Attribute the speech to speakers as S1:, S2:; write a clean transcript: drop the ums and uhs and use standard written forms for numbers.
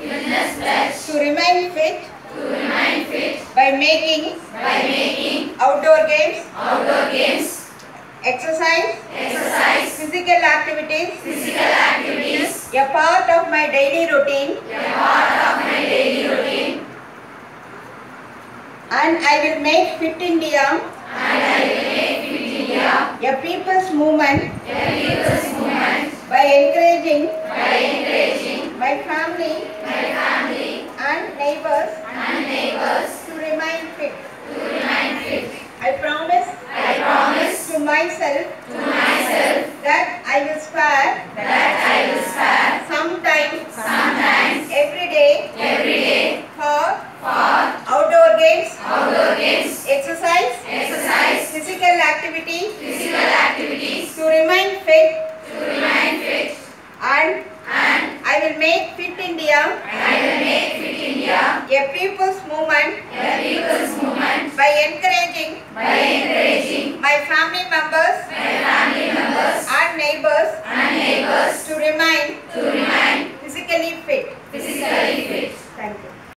S1: to remain fit by making outdoor games, exercise, physical activities, a part of my daily routine, and I will make Fit India a people's movement by encouraging my family and neighbors to remain fit. I promise to myself that I will spare some time every day for outdoor games, exercise, physical activity, to remain fit, and I will make Fit India a people's movement by encouraging my family members and neighbors to remain